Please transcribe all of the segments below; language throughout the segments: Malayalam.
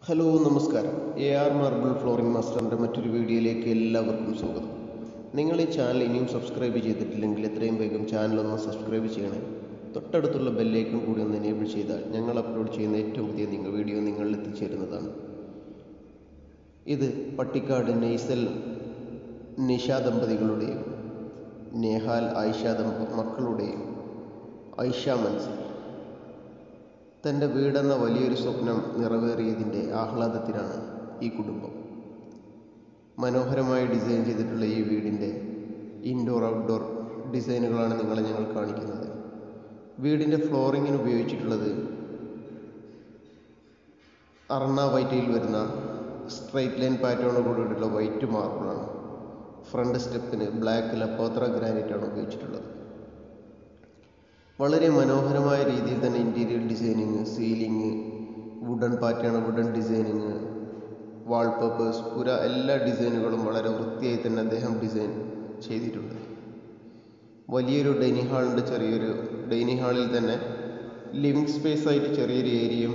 ഹലോ നമസ്കാരം. AR മാർബിൾ ഫ്ലോറിംഗ് മാസ്റ്ററിൻ്റെ മറ്റൊരു വീഡിയോയിലേക്ക് എല്ലാവർക്കും സ്വാഗതം. നിങ്ങൾ ഈ ചാനൽ ഇനിയും സബ്സ്ക്രൈബ് ചെയ്തിട്ടില്ലെങ്കിൽ എത്രയും വേഗം ചാനൽ ഒന്ന് സബ്സ്ക്രൈബ് ചെയ്യണേ. തൊട്ടടുത്തുള്ള ബെല്ലൈക്കൺ കൂടി ഒന്ന് എനേബിൾ ചെയ്താൽ ഞങ്ങൾ അപ്ലോഡ് ചെയ്യുന്ന ഏറ്റവും പുതിയ വീഡിയോ നിങ്ങളിൽ എത്തിച്ചേരുന്നതാണ്. ഇത് പട്ടിക്കാട് നെയ്സൽ നിഷ ദമ്പതികളുടെയും നേഹാൽ ആയിഷ മക്കളുടെയും ഐഷ മൻസിൽ തൻ്റെ വീടെന്ന വലിയൊരു സ്വപ്നം നിറവേറിയതിൻ്റെ ആഹ്ലാദത്തിലാണ് ഈ കുടുംബം. മനോഹരമായി ഡിസൈൻ ചെയ്തിട്ടുള്ള ഈ വീടിൻ്റെ ഇൻഡോർ ഔട്ട്ഡോർ ഡിസൈനുകളാണ് ഞങ്ങൾ കാണിക്കുന്നത്. വീടിൻ്റെ ഫ്ലോറിങ്ങിന് ഉപയോഗിച്ചിട്ടുള്ളത് അർണ വൈറ്റയിൽ വരുന്ന സ്ട്രൈറ്റ് ലൈൻ പാറ്റേണോട് കൂടിയിട്ടുള്ള വൈറ്റ് മാർബിളാണ്. ഫ്രണ്ട് സ്റ്റെപ്പിന് ബ്ലാക്ക് ലപ്പോത്ര ഗ്രാനൈറ്റാണ് ഉപയോഗിച്ചിട്ടുള്ളത്. വളരെ മനോഹരമായ രീതിയിൽ തന്നെ interior designing, ceiling, wooden pattern, wooden designing, wallpapers, എല്ലാ ഡിസൈനുകളും വളരെ വൃത്തിയായി തന്നെ അദ്ദേഹം ഡിസൈൻ ചെയ്തിട്ടുണ്ട്. വലിയൊരു ഡൈനിങ് ഹാളുണ്ട്. ചെറിയൊരു ഡൈനിങ് ഹാളിൽ തന്നെ ലിവിങ് സ്പേസ് ആയിട്ട് ചെറിയൊരു ഏരിയയും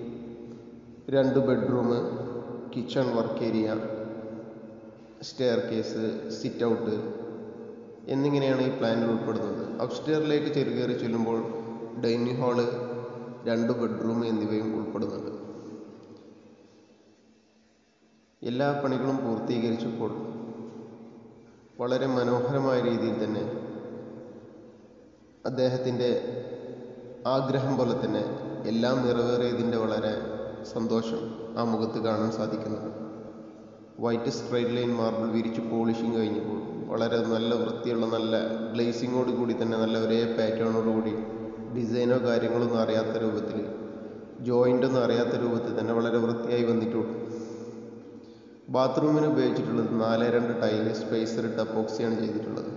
2 bedroom, kitchen, work area, staircase, sit out എന്നിങ്ങനെയാണ് ഈ പ്ലാനിൽ ഉൾപ്പെടുന്നത്. അപ്സ്റ്റെയറിലേക്ക് കയറി ചെല്ലുമ്പോൾ ഡൈനിങ് ഹാള്, 2 ബെഡ്റൂം എന്നിവയും ഉൾപ്പെടുന്നുണ്ട്. എല്ലാ പണികളും പൂർത്തീകരിച്ചപ്പോൾ വളരെ മനോഹരമായ രീതിയിൽ തന്നെ അദ്ദേഹത്തിൻ്റെ ആഗ്രഹം പോലെ തന്നെ എല്ലാം നിറവേറിയതിൻ്റെ വളരെ സന്തോഷം ആ മുഖത്ത് കാണാൻ സാധിക്കുന്നുണ്ട്. വൈറ്റ് സ്ട്രൈറ്റ് ലൈൻ മാർബിൾ വിരിച്ച് പോളിഷിങ് കഴിഞ്ഞപ്പോൾ വളരെ നല്ല വൃത്തിയുള്ള, നല്ല ഗ്ലേസിങ്ങോട് കൂടി തന്നെ, നല്ല ഒരേ പാറ്റേണോട് കൂടി, ഡിസൈനോ കാര്യങ്ങളൊന്നും അറിയാത്ത രൂപത്തിൽ, ജോയിൻ്റൊന്നും അറിയാത്ത രൂപത്തിൽ തന്നെ വളരെ വൃത്തിയായി വന്നിട്ടുണ്ട്. ബാത്റൂമിന് ഉപയോഗിച്ചിട്ടുള്ളത് 4x2 ടൈല് സ്പേസറിട്ട് അപ്പോക്സിയാണ് ചെയ്തിട്ടുള്ളത്.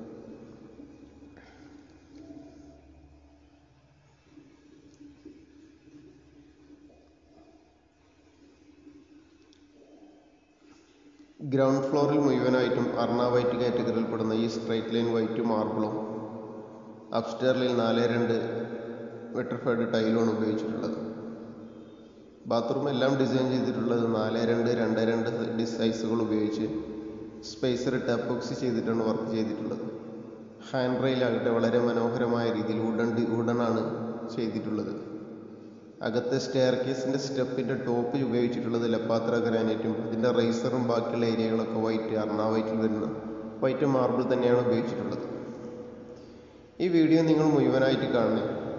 ഗ്രൗണ്ട് ഫ്ലോറിൽ മുഴുവനായിട്ടും അർണ വൈറ്റ് കാറ്റഗറിയിൽപ്പെടുന്ന ഈ സ്ട്രൈറ്റ് ലൈൻ വൈറ്റ് മാർബിളും അപ്സ്റ്റെയറിൽ 4x2 വെട്രിഫൈഡ് ടൈലുമാണ് ഉപയോഗിച്ചിട്ടുള്ളത്. ബാത്റൂം എല്ലാം ഡിസൈൻ ചെയ്തിട്ടുള്ളത് 4x2, 2x2 സൈസുകൾ ഉപയോഗിച്ച് സ്പേസറിട്ട് അപ്പോക്സി ചെയ്തിട്ടാണ് വർക്ക് ചെയ്തിട്ടുള്ളത്. ഹാൻഡ് റെയിലാകട്ടെ വളരെ മനോഹരമായ രീതിയിൽ വുഡനാണ് ചെയ്തിട്ടുള്ളത്. അകത്തെ സ്റ്റെയർ കേസിൻ്റെ സ്റ്റെപ്പിൻ്റെ ടോപ്പിൽ ഉപയോഗിച്ചിട്ടുള്ളത് ലപ്പാത്ര ഗ്രാനൈറ്റും അതിൻ്റെ റൈസറും ബാക്കിയുള്ള ഏരിയകളൊക്കെ വൈറ്റ്, അർണ വൈറ്റിൽ വരുന്ന വൈറ്റ് മാർബിൾ തന്നെയാണ് ഉപയോഗിച്ചിട്ടുള്ളത്. ഈ വീഡിയോ നിങ്ങൾ മുഴുവനായിട്ട് കാണണേ.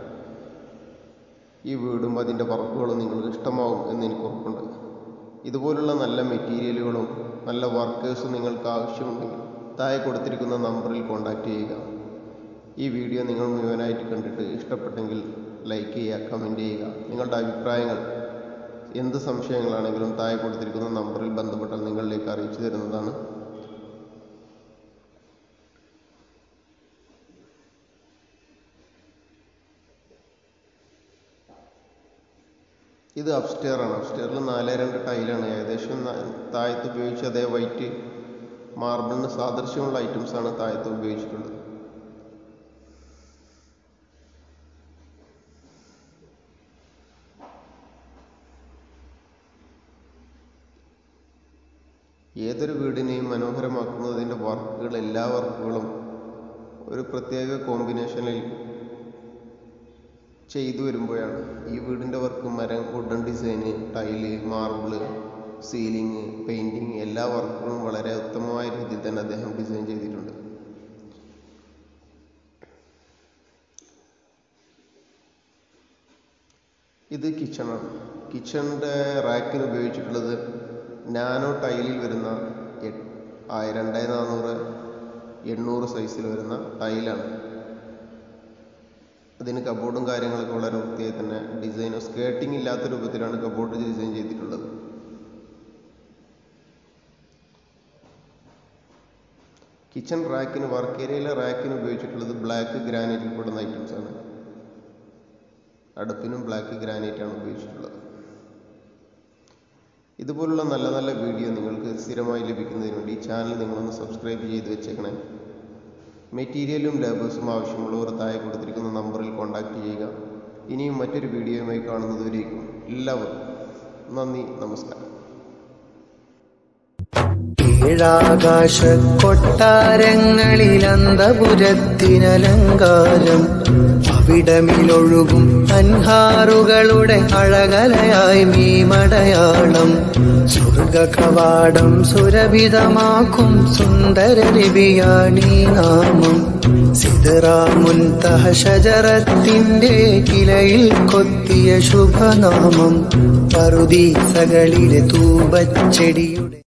ഈ വീടും അതിൻ്റെ വർക്കുകളും നിങ്ങൾക്ക് ഇഷ്ടമാവും എന്ന് എനിക്ക് ഉറപ്പുണ്ട്. ഇതുപോലുള്ള നല്ല മെറ്റീരിയലുകളും നല്ല വർക്കേഴ്സും നിങ്ങൾക്ക് ആവശ്യമുണ്ടെങ്കിൽ താഴെ കൊടുത്തിരിക്കുന്ന നമ്പറിൽ കോൺടാക്റ്റ് ചെയ്യുക. ഈ വീഡിയോ നിങ്ങൾ മുഴുവനായിട്ട് കണ്ടിട്ട് ഇഷ്ടപ്പെട്ടെങ്കിൽ ലൈക്ക് ചെയ്യുക, കമൻറ്റ് ചെയ്യുക. നിങ്ങളുടെ അഭിപ്രായങ്ങൾ, എന്ത് സംശയങ്ങളാണെങ്കിലും താഴെ കൊടുത്തിരിക്കുന്ന നമ്പറിൽ ബന്ധപ്പെട്ടാൽ നിങ്ങളിലേക്ക് അറിയിച്ചു തരുന്നതാണ്. ഇത് അപ്സ്റ്റെയർ ആണ്. അപ്സ്റ്റെയറിൽ 4x2 ടൈലാണ്. ഏകദേശം താഴത്ത് ഉപയോഗിച്ച അതേ വൈറ്റ് മാർബിളിന് സാദൃശ്യമുള്ള ഐറ്റംസാണ് താഴത്ത് ഉപയോഗിച്ചിട്ടുള്ളത്. ഏതൊരു വീടിനെയും മനോഹരമാക്കുന്നതിൻ്റെ വർക്കുകൾ, എല്ലാ വർക്കുകളും ഒരു പ്രത്യേക കോമ്പിനേഷനിൽ ചെയ്തു വരുമ്പോഴാണ് ഈ വീടിൻ്റെ വർക്ക്, മരം, wooden design, tile, marble, ceiling, painting, എല്ലാ വർക്കുകളും വളരെ ഉത്തമമായ രീതിയിൽ തന്നെ അദ്ദേഹം ഡിസൈൻ ചെയ്തിട്ടുണ്ട്. ഇത് കിച്ചണാണ്. കിച്ചണിൻ്റെ റാക്കിന് ഉപയോഗിച്ചിട്ടുള്ളത് നാനോ ടൈലിൽ വരുന്ന 2400, 800 സൈസിൽ വരുന്ന ടൈലാണ്. അതിന് കബോർഡും കാര്യങ്ങളൊക്കെ വളരെ വൃത്തിയായി തന്നെ ഡിസൈൻ, സ്കേർട്ടിങ് ഇല്ലാത്ത രൂപത്തിലാണ് കബോർഡ് ഡിസൈൻ ചെയ്തിട്ടുള്ളത്. കിച്ചൺ റാക്കിന്, വർക്ക് ഏരിയയിലെ റാക്കിന് ഉപയോഗിച്ചിട്ടുള്ളത് ബ്ലാക്ക് ഗ്രാനൈറ്റിൽ പെടുന്ന ഐറ്റംസാണ്. അടുപ്പിനും ബ്ലാക്ക് ഗ്രാനൈറ്റാണ് ഉപയോഗിച്ചിട്ടുള്ളത്. ഇതുപോലുള്ള നല്ല നല്ല വീഡിയോ നിങ്ങൾക്ക് സ്ഥിരമായി ലഭിക്കുന്നതിന് വേണ്ടി ഈ ചാനൽ നിങ്ങളൊന്ന് സബ്സ്ക്രൈബ് ചെയ്ത് വെച്ചേക്കണേ. മെറ്റീരിയലും ലേബേഴ്സും ആവശ്യമുള്ളവർ താഴെ കൊടുത്തിരിക്കുന്ന നമ്പറിൽ കോൺടാക്റ്റ് ചെയ്യുക. ഇനിയും മറ്റൊരു വീഡിയോയുമായി കാണുന്നതുവരേക്കും എല്ലാവർക്കും നന്ദി, നമസ്കാരം. ഏഴാകാശ കൊട്ടാരങ്ങളിൽ അന്തപുരത്തിനലങ്കാരം, അവിടമിലൊഴുകും അൻഹാറുകളുടെ അഴകലയായി മീമടയാളം, സ്വർഗ കവാടം സുരഭിതമാക്കും സുന്ദര ലിപിയാണീ നാമം. സിദ്റാമുൻതഹ ഷജറത്തിന്റെ കിലയിൽ കൊത്തിയ ശുഭനാമം, പറുദീസകളിലെ തൂബച്ചെടിയുടെ